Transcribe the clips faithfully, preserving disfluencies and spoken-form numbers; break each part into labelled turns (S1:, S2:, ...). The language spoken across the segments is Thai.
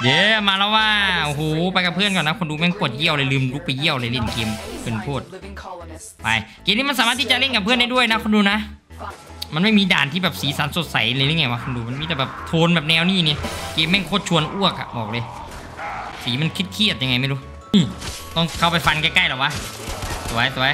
S1: เย้มาแล้วว่าโอ้โหไปกับเพื่อนก่อนนะคนดูแม่งปวดเยี่ยวเลยลืมลุกไปเยี่ยวเลยเล่นเกมเป็นพูดไปเกมนี้มันสามารถที่จะเล่นกับเพื่อนได้ด้วยนะคนดูนะมันไม่มีด่านที่แบบสีสันสดใสเลยหรือไงวะคนดูมันมีแต่แบบโทนแบบแนวนี้เนี่ยเกมแม่งโคตรชวนอ้วกอะบอกเลยสีมันเครียดๆยังไงไม่รู้ต้องเข้าไปฟันใกล้ๆหรอวะสวยสวย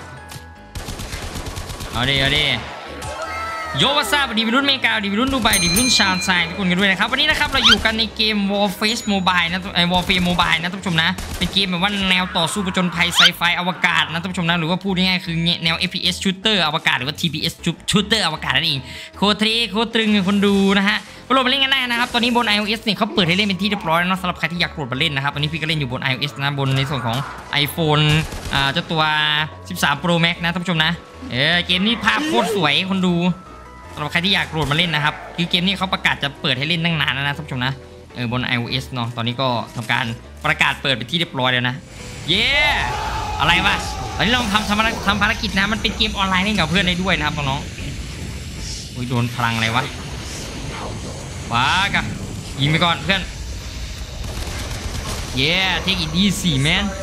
S1: เอาดิเอาดิโยวาซาดีวิรุ่นเมกาดีวิรุ่นดูไบดีวิรุ่นชาวไซน์ทุกคนกันด้วยนะครับวันนี้นะครับเราอยู่กันในเกม Warface Mobile นะไอ้ Warface Mobile นะท่านผู้ชมนะเป็นเกมแบบว่าแนวต่อสู้ประจนภัยไซไฟอวกาศนะท่านผู้ชมนะหรือว่าพูดง่ายๆคือแนว เอฟ พี เอส Shooter อวกาศหรือว่า ที พี เอส Shooter อวกาศนั่นเองโคตรโคตรตรึงคนดูนะฮะโหลดมาเล่นกันได้นะครับตอนนี้บน iOS เนี่ยเขาเปิดให้เล่นเป็นที่เรียบร้อยแล้วสำหรับใครที่อยากโหลดมาเล่นนะครับตอนนี้พี่ก็เล่นอยู่บน iOS นะบนในส่วนของ iPhone อ่าเจ้าตัว สิบสาม Pro Max นะท่านผู้ชมนะเออเกมนี้ภาพโคตรสวยคนดูสำหรับใครที่อยากโหลดมาเล่นนะครับคือเกมนี้เขาประกาศจะเปิดให้เล่นตั้งนานแล้วนะท่านผู้ชมนะเออบน iOS เนาะตอนนี้ก็ทำการประกาศเปิดไปที่เรียบร้อยแล้วนะเย้อะไรวะตอนนี้เราทำทำทำภารกิจนะมันเป็นเกมออนไลน์เล่นกับเพื่อนได้ด้วยนะครับน้องๆอุ้ยโดนพลังอะไรวะว้ากะยิงไปก่อนเพื่อนเย้เทคอีดีสี่แมน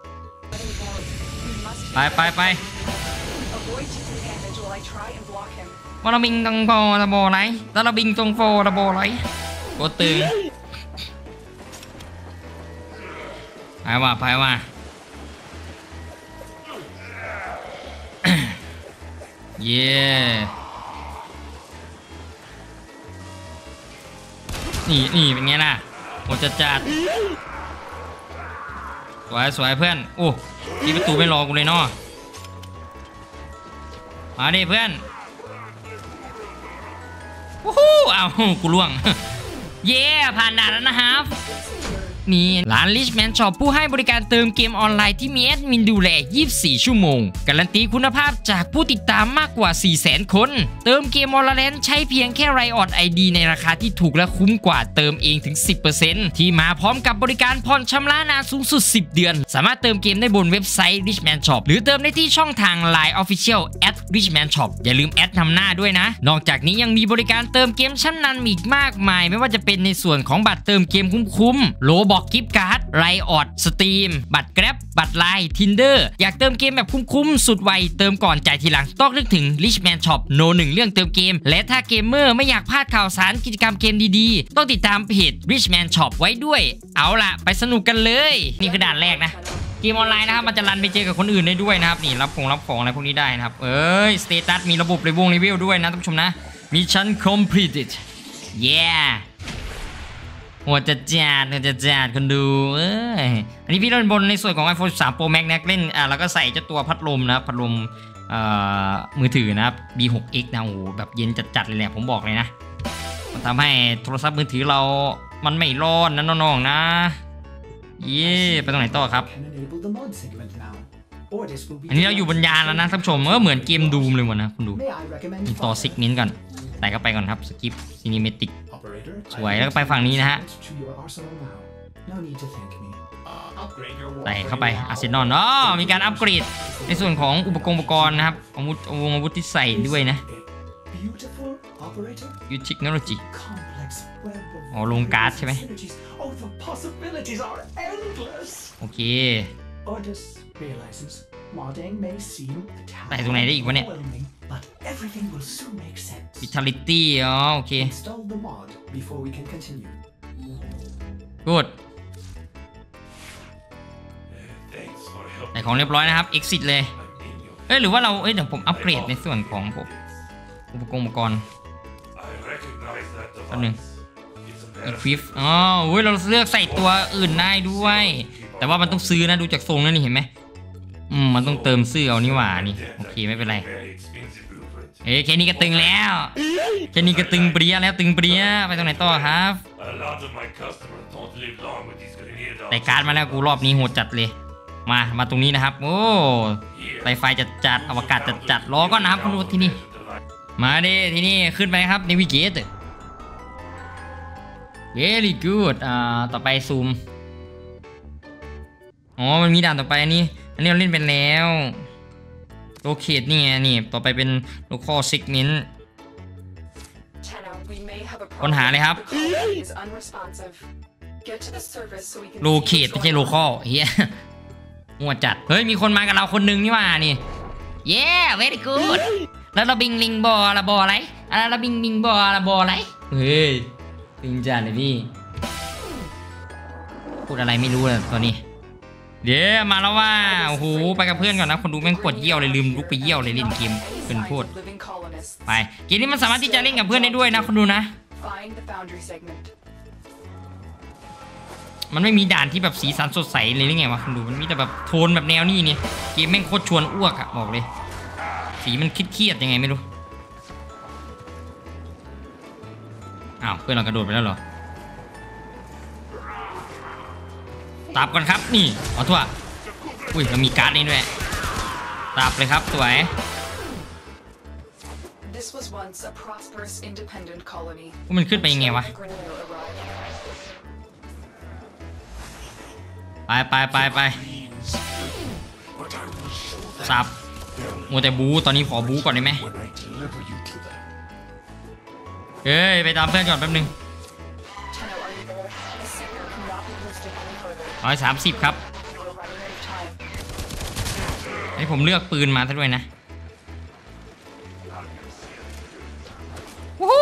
S1: ไปไปไปว่าเราบิงตรงโฟระโบไรแล้วเราบิงตรงโฟระโบไรโคตึงไปว่าไปว่าเย้นี่นี่เป็นไงล่ะโหจัดจัดสวยสวยเพื่อนโอ้ที่ประตูไม่รอกูเลยเนาะมาดิเพื่อนวู้ฮู้เอากูล่วงเย้ผ่านด่านแล้วนะครับนี่ร้าน Richman Shop ผู้ให้บริการเติมเกมออนไลน์ที่มีแอดมินดูแลยี่สิบสี่ชั่วโมงการันตีคุณภาพจากผู้ติดตามมากกว่า สี่แสน คนเติมเกม Valorant ใช้เพียงแค่ Riot ไอ ดี ในราคาที่ถูกและคุ้มกว่าเติมเองถึง สิบเปอร์เซ็นต์ ที่มาพร้อมกับบริการผ่อนชำระนานสูงสุดสิบเดือนสามารถเติมเกมได้บนเว็บไซต์ Richman Shop หรือเติมได้ที่ช่องทาง ไลน์ Official แอท Richman Shop อย่าลืมแอดนำหน้าด้วยนะนอกจากนี้ยังมีบริการเติมเกมชั้นนำอีกมากมายไม่ว่าจะเป็นในส่วนของบัตรเติมเกมคุ้มๆโลบอกกิฟต์การ์ดไรออดสตรีมบัตรแกร็บบัตรไลน์ Tinder อยากเติมเกมแบบคุ้มๆสุดไวเติมก่อนจ่ายทีหลังต้องนึกถึง Richman Shop โนหนึ่งเรื่องเติมเกมและถ้าเกมเมอร์ไม่อยากพลาดข่าวสารกิจกรรมเกมดีๆต้องติดตามเพจ Richman Shop ไว้ด้วยเอาล่ะไปสนุกกันเลยนี่คือด่านแรกนะเกมออนไลน์นะครับมันจะรันไปเจอกับคนอื่นได้ด้วยนะครับนี่รับของรับของอะไรพวกนี้ได้นะครับเอ้ยสเตตัสมีระบบเลเวลเลเวลด้วยนะท่านผู้ชมนะมิชชั่น completed yeahหัวจะจัดหัวจะจัดคนดูเอ้ยอันนี้พี่เล่นบนในส่วนของ iPhone สิบสาม Pro Max นะเล่นอ่าแล้วก็ใส่เจ้าตัวพัดลมนะพัดลมเอ่อมือถือนะครับ บี หก เอ็กซ์ นะโอ้แบบเย็นจัดๆเลยแหละผมบอกเลยนะมันทำให้โทรศัพท์มือถือเรามันไม่ร้อนนะน้องๆนะเย้ไปตรงไหนต่อครับอันนี้เราอยู่บนยานแล้วนะท่านผู้ชมเออเหมือนเกมดูมเลยหมดนะคุณดูมีต่อซิกเมนต์ก่อนแต่ก็ไปก่อนครับสกิปซีนิเมติกสวยแล้วก็ไปฝั่งนี้นะฮะใส่เข้าไปอาร์เซนอลอ๋อมีการอัปเกรดในส่วนของอุปกรณ์อุปกรณ์นะครับอาวุธอาวุธที่ใส่ด้วยนะยูเทคโนโลยีอ๋อลงการ์ดใช่ไหมโอเคใส่ตรงไหนได้อีกวะเนี่ยVitality อ๋อโอเคกูดใส่ของเรียบร้อยนะครับ exit เลยเอ้ยหรือว่าเราเอ้ยเดี๋ยวผมอัปเกรดในส่วนของผมอุปกรณ์อุปกรณ์แป๊บนึง equip อ๋อเฮ้ยเราเลือกใส่ตัวอื่นได้ด้วยแต่ว่ามันต้องซื้อนะดูจากทรงนั่นนี่เห็นไหมอืมมันต้องเติมซื้อเอานี่หว่านี่โอเคไม่เป็นไรเอ้ยแค่นี้ก็ตึงแล้วแค่นี้ก็ตึงเปรี้ยแล้วตึงเปรี้ยไปตรงไหนต่อครับแต่การมาแล้วกูรอบนี้โหดจัดเลยมามาตรงนี้นะครับโอ้ไฟไฟจัดจัดอวกาศจัดจัดรอก็นะครับคุณดูที่นี่มาดิที่นี่ขึ้นไปครับในวิกิตvery good อ่าต่อไปซูมอ๋อมันมีด่านต่อไปอันนี้อันนี้เราเล่นเป็นแล้วโลเคทนี่ไงนี่ต่อไปเป็น local segment ค้นหาเลยครับโลเคทไม่ใช่โลคอลเฮียหัวจัดเฮ้ยมีคนมากับเราคนนึงนี่ว่านี่เย้ very good แล้วเราบิงลิงบอละบออะไรอะไรเราบิงบิงบอละบออะไรเฮ้ยบิงจัดเลยพี่พูดอะไรไม่รู้เลยตอนนี้เดี๋ยวมาแล้วว่าโอ้โหไปกับเพื่อนก่อนนะคนดูแม่งกดเยี่ยวเลยลืมลุกไปเยี่ยวเลยเล่นเกมเป็นพูดไปเกมนี้มันสามารถที่จะเล่นกับเพื่อนได้ด้วยนะคนดูนะมันไม่มีด่านที่แบบสีสันสดใสเลยหรือไงวะคนดูมันมีแต่แบบโทนแบบแนวนี้นี่เกมแม่งโคตรชวนอ้วกอะบอกเลยสีมันเครียดยังไงไม่รู้อ้าวเพื่อนเรากระโดดไปแล้วเหรอตับก่อนครับนี่เอาทั่วอุ้ยเรามีการ์ดนี่ด้วยตับเลยครับสวยมันขึ้นไปยังไงวะไปไปไปไปสับมัวแต่บูตอนนี้ขอบูก่อนได้ไหมเฮ้ยไปตามเพื่อนก่อนแป๊บนึงร้อยสามสิบครับให้ผมเลือกปืนมาซะด้วยนะวู้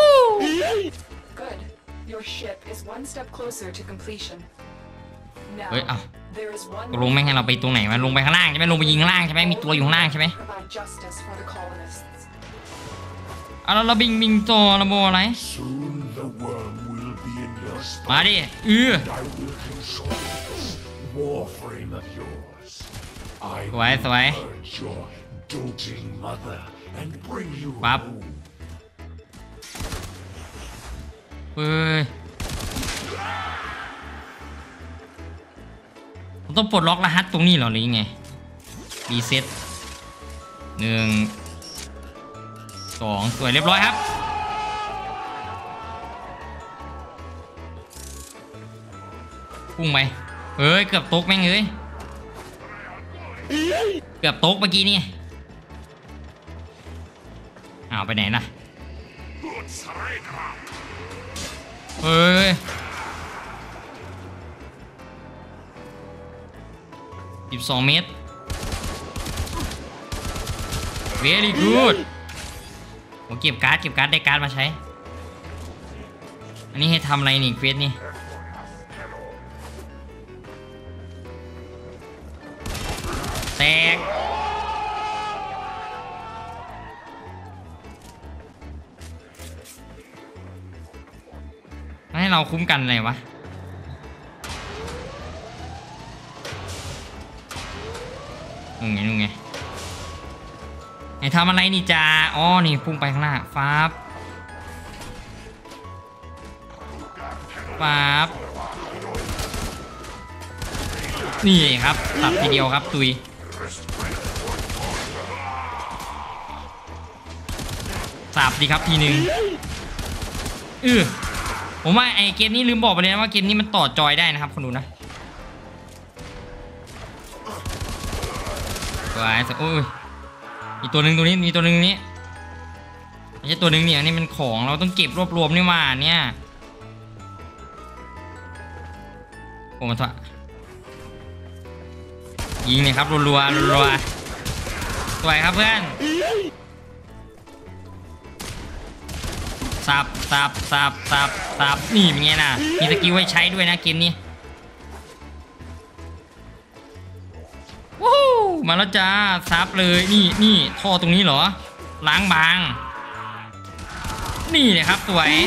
S1: เฮ้ยเอาลงแม่งให้เราไปตรงไหนวะลงไปข้างล่างใช่ไหมลงไปยิงข้างล่างใช่ไหมมีตัวอยู่ข้างล่างใช่ไหมเอาเราบิงบิงตัวระโบอะไรมาดิเออสวยสวยปั๊บเฮ้ยผมต้องปลดล็อกรหัสตรงนี้เหรอหรือยังไงรีเซ็ตหนึ่งสองสวยเรียบร้อยครับพุ่งไปเฮ้ยเกือบตกแม่งเอ้ยเกือบตกเมื่อกี้นี่อ้าวไปไหนล่ะเฮ้ยสิบสองเมตร very good ผมเก็บการ์ดเก็บการ์ดได้การ์ดมาใช้อันนี้ให้ทำอะไรนี่เควสนี่แตกให้เราคุ้มกันอะไรวะนู่นไงนู่นไงไอ้ทำอะไรนี่จ้าอ๋อนี่พุ่งไปข้างหน้าฟ้าบฟ้าบนี่ครับตัดทีเดียวครับตุยสับดีครับทีหนึ่งเออผมว่าไอเกมนี้ลืมบอกไปเลยนะว่าเกมนี้มันต่อจอยได้นะครับคนดูนะสวยโอ้ยมีตัวหนึ่งตัวนี้มีตัวหนึ่งนี้ไม่ใช่ตัวหนึ่งเนี่ยนี่มันของเราต้องเก็บรวบรวมนี่มาเนี่ยโอ้มาเถอะยิงเลยครับรัวๆรัวๆสวยครับเพื่อนสับสับสับสับสับนี่เป็นไงน่ะมีสกิลไว้ใช้ด้วยนะเกมนี้วู้มาแล้วจ้าซับเลยนี่นี่ท่อตรงนี้เหรอล้างบางนี่เลยครับสวย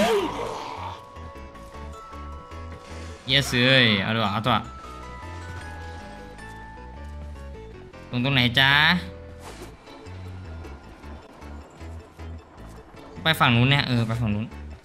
S1: เยสเลยเอาตัวเอาตัวตรงตรงไหนจ้าไปฝั่งนู้นเนี่ยเออไปฝั่งนู้น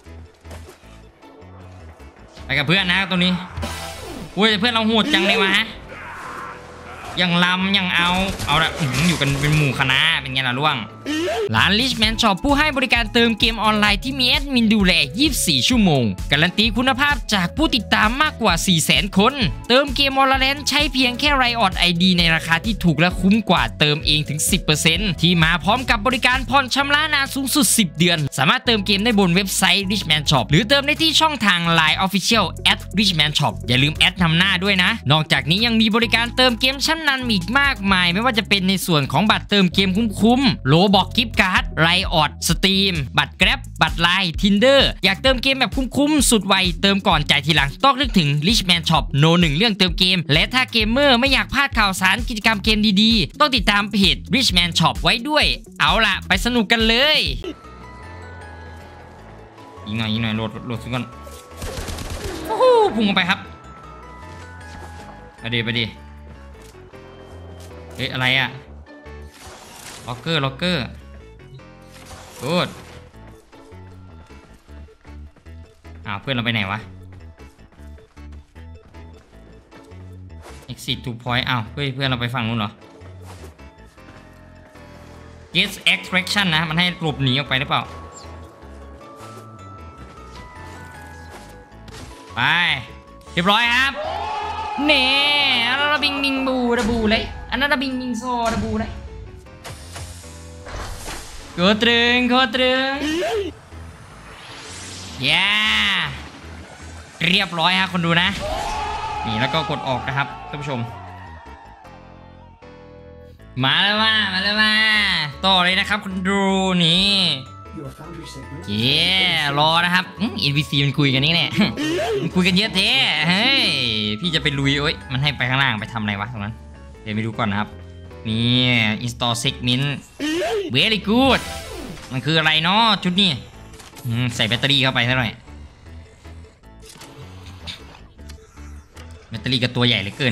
S1: ไปกับเพื่อนนะตรงนี้อุ้ยเพื่อนเราโหดจังเลยวะยังลำยังเอาเอาละอยู่กันเป็นหมู่คณะไปเป็นไงล่ะล่วงร้าน Richman Shop ผู้ให้บริการเติมเกมออนไลน์ที่มีแอดมินดูแลยี่สิบสี่ชั่วโมงการันตีคุณภาพจากผู้ติดตามมากกว่า สี่แสน คนเติมเกม Valorant ใช้เพียงแค่ Riot ไอ ดี ในราคาที่ถูกและคุ้มกว่าเติมเองถึง สิบเปอร์เซ็นต์ ที่มาพร้อมกับบริการผ่อนชำระนานสูงสุดสิบเดือนสามารถเติมเกมได้บนเว็บไซต์ Richman Shop หรือเติมได้ที่ช่องทาง ไลน์ Official แอท Richman Shop อย่าลืมแอดนำหน้าด้วยนะนอกจากนี้ยังมีบริการเติมเกมชั้นนำอีกมากมายไม่ว่าจะเป็นในส่วนของบัตรเติมเกมคุ้มๆโลบอกกิฟต์การ์ด Riot สตรีมบัตร Grab บัตร ไลน์ Tinder อยากเติมเกมแบบคุ้มๆสุดไวเติมก่อนจ่ายทีหลังต้องนึกถึง Richman Shop โนหนึ่งเรื่องเติมเกมและถ้าเกมเมอร์ไม่อยากพลาดข่าวสารกิจกรรมเกมดีๆต้องติดตามเพจ Richman Shop ไว้ด้วยเอาล่ะไปสนุกกันเลยยิงหน่อยยิงหน่อยโหลดโหลดซิก่อนโอ้โหพุ่งไปครับไปดิไปดิเฮ้ยอะไรอะล็อกเกอร์ล็อกเกอร์กูดอ้าวเพื่อนเราไปไหนวะ exit to point อ้าวเฮ้ยเพื่อนเราไปฝั่งนู้นเหรอ get extraction นะมันให้หลบหนีออกไปหรือเปล่าไปเรียบร้อยครับเน่อันนั้นบิงบิงบูระบูเลยอันนั้นบิงบิงโซระบูเลยโคตรึงโคตรึงย่าเรียบร้อยฮะคนดูนะนี่แล้วก็กดออกนะครับท่านผู้ชมมาแล้วว่ามาแล้วว่าต่อเลยนะครับคุณดูนี่เย้รอนะครับอินวีซีมันคุยกันนี่เนี่ยมันคุยกันเยอะแท้เฮ้ยพี่จะไปลุยโอ้ยมันให้ไปข้างล่างไปทำอะไรวะตรงนั้นเดี๋ยวไปดูก่อนนะครับนี่ install segment very good มันคืออะไรเนาะชุดนี้ใส่แบตเตอรี่เข้าไปซะหน่อยแบตเตอรี่กับตัวใหญ่เหลือเกิน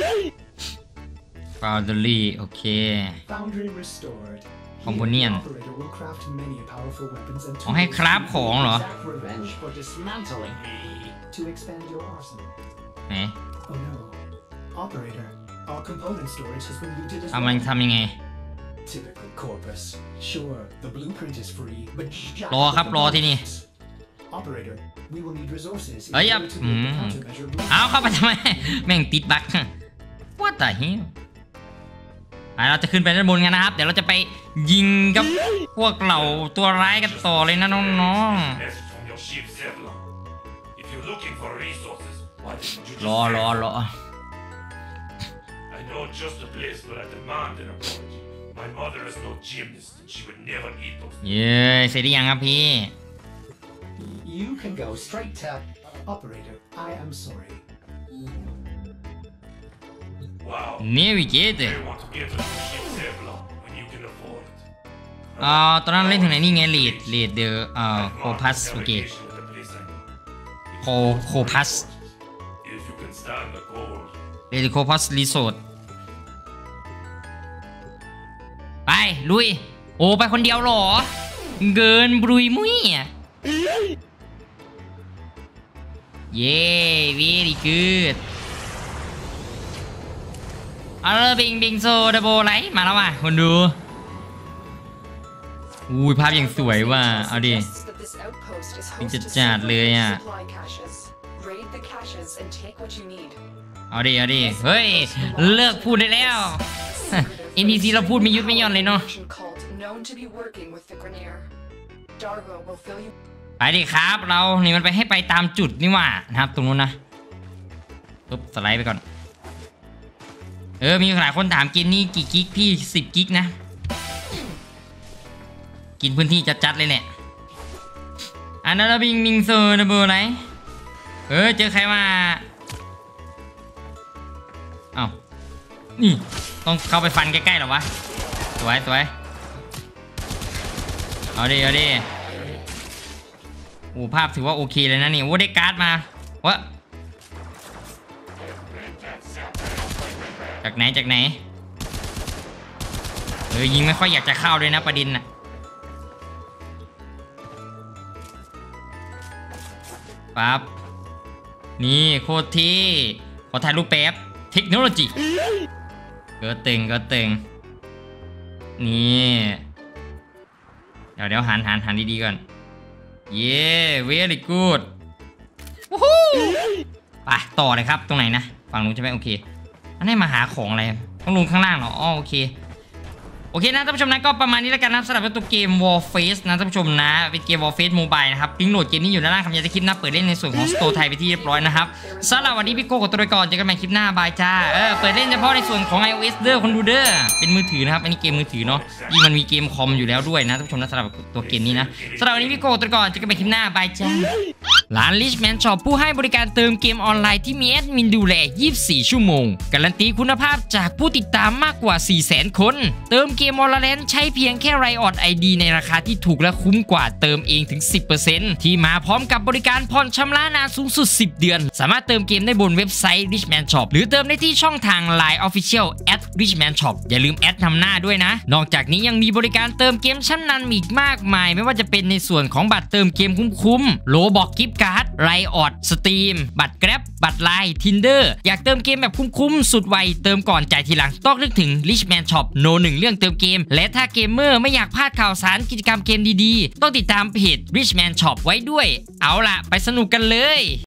S1: Foundry โอเค คอมโพเนียนอ๋อให้คราฟของเหรอไหนทำมันทำยังไงรอครับรอที่นี่เฮ้ยอืมเอาเข้าไปทำไมแม่งติดบั๊กว่าแต่เฮ้ยเราจะขึ้นไปด้านบนกันนะครับเดี๋ยวเราจะไปยิงกับพวกเหล่าตัวร้ายกันต่อเลยนะน้องๆรอรอรอเย้เสร็จหรือยังครับพี่Navigate อ่าตอนนั้นเล่นถึงไหนนี่ไง lead lead the อ่า Corpus โอเค Corpus lead the Corpus Resort ไปลุยโอ้ไปคนเดียวหรอเกินบรุยมุ้ยเย้ very goodเอาเลยบิงบิงโซดับโบไลท์มาแล้วว่ะคนดูอุ้ยภาพยังสวยว่ะเอาดิบิงจัดจัดเลยอ่ะเอาดิเอาดิเฮ้ยเลิกพูดได้แล้ว เอ็น พี ซี เราพูดไม่ยุดไม่หย่อนเลยเนาะไปดิครับเรานี่มันไปให้ไปตามจุดนี่ว่านะครับตรงนู้นนะปุ๊บสไลด์ไปก่อนเออมีหลายคนถามกินนี่กี่กิกพี่สิบกิกนะกินพื้นที่จัดๆเลยเนี่ยอันนั้นบิงบิงโซนะเบอร์ไหนเออเจอใครมาเอ้านี่ต้องเข้าไปฟันใกล้ๆหรอวะสวยสวยเอาดิเอาดิโอ้ภาพถือว่าโอเคเลยนะนี่โอ้ได้การ์ดมาวะจากไหนจากไหนเออยิงไม่ค่อยอยากจะเข้าเลยนะประเด็นน่ะปั๊บนี่โคตรที่ขอถ่ายรูปแป๊บเทคโนโลยีก็ตึงก็ตึงนี่เดี๋ยวเดี๋ยวหันหันหันดีๆก่อนเย้เวรี่กูดวู้ฮู้ไปต่อเลยครับตรงไหนนะฝั่งนู้นใช่ไหมโอเคอันนี้มาหาของอะไรต้องลงข้างล่างเหรออ๋อโอเคโอเคนะท่านผู้ชมนะก็ประมาณนี้แล้วกันนะสำหรับตัวเกม Warface นะท่านผู้ชมนะเป็นเกม Warface Mobile นะครับลิงก์โหลดเกมนี้อยู่ด้านล่างคำยาจะคลิปหน้าเปิดเล่นในส่วนของ Store ไทยไปที่เรียบร้อยนะครับสำหรับวันนี้พี่โก้กับตัวไปก่อนเจอกันใหม่คลิปหน้าบายจ้าเออเปิดเล่นเฉพาะในส่วนของ iOS เด้อคนดูเด้อเป็นมือถือนะครับอันนี้เกมมือถือเนาะยิ่งมันมีเกมคอมอยู่แล้วด้วยนะท่านผู้ชมนะสำหรับตัวเกมนี้นะสำหรับวันนี้พี่โก้กับตัวไปก่อนเจอกันใหม่คลิปหน้าบายจ้าร้าน Richman Shop ผู้ให้บริการเติมเกมออนไลน์ที่มีแอดมินดูแลยี่สิบสี่ชั่วโมงการันตีคุณภาพจากผู้ติดตามมากกว่า สี่แสน คนเติมเกม Valorant ใช้เพียงแค่ Riot ไอ ดี ในราคาที่ถูกและคุ้มกว่าเติมเองถึง สิบเปอร์เซ็นต์ ที่มาพร้อมกับบริการผ่อนชำระนานสูงสุดสิบเดือนสามารถเติมเกมได้บนเว็บไซต์ Richman Shop หรือเติมได้ที่ช่องทาง ไลน์ Official แอท Richman Shop อย่าลืมแอดนำหน้าด้วยนะนอกจากนี้ยังมีบริการเติมเกมชั้นนำอีกมากมายไม่ว่าจะเป็นในส่วนของบัตรเติมเกมคุ้มๆโลบอกกิฟต์การ์ดRiot สตรีมบัตร Grab บัตร ไลน์ Tinder อยากเติมเกมแบบคุ้มๆสุดไวเติมก่อนจ่ายทีหลังต้องนึกถึง Richman Shop โนหนึ่งเรื่องเติมเกมและถ้าเกมเมอร์ไม่อยากพลาดข่าวสารกิจกรรมเกมดีๆต้องติดตามเพจ Richman Shop ไว้ด้วยเอาล่ะไปสนุกกันเลย